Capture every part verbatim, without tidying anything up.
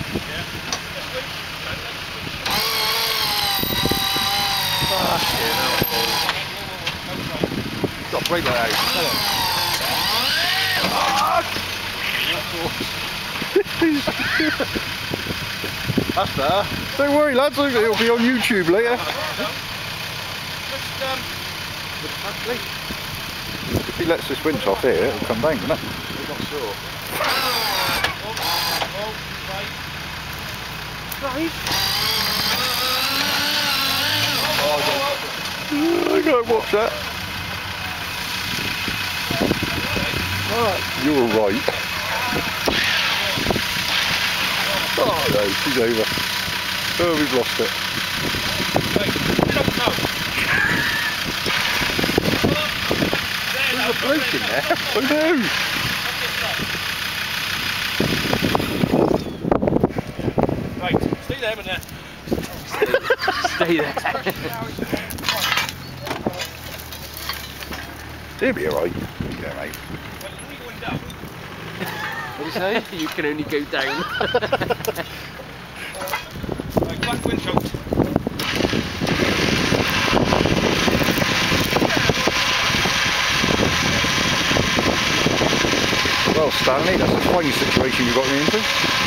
Got to break that out. That's better. Don't worry, lads, it'll be on YouTube later. Just, um, if he lets this winch off here, it'll come down, won't it? I'm not sure. Right. I gotta watch that. Right. You're right. Oh no, she's over. Oh, we've lost it. There's a bloke in there. I know. Right, stay there, but there. Stay there. He'll be alright. Yeah, mate. What do you say? You can only go down. Right, back winch out. Well, Stanley, that's a fine situation you got me into.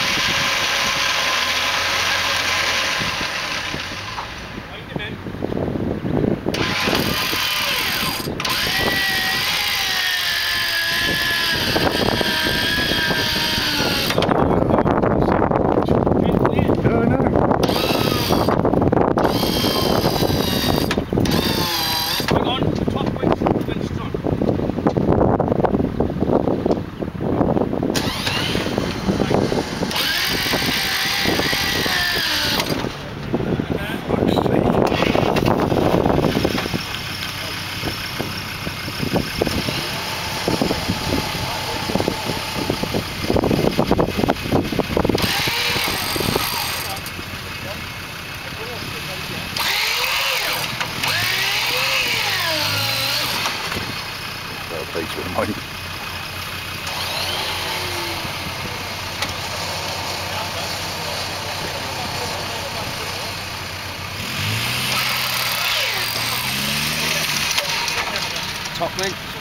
Place with mine. Top link.